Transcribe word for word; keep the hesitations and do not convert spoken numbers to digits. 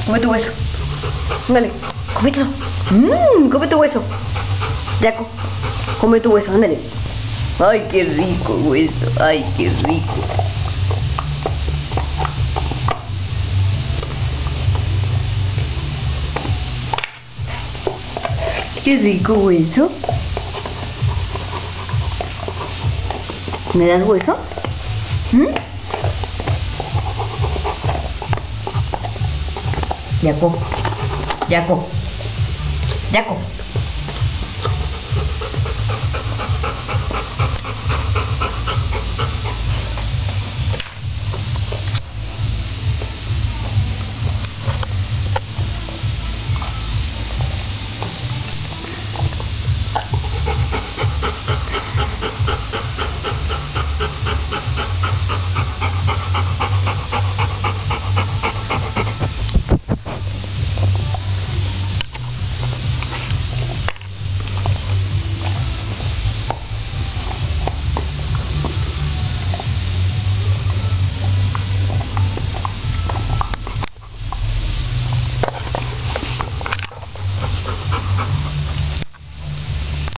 come tu hueso. Ándale, cómetelo. Mmm, come tu hueso. Yaco, come tu hueso, ándale. Ay, qué rico hueso. Ay, qué rico. Qué rico hueso. ¿Me das hueso? ¿Mm? Yaco, Yaco, Yaco.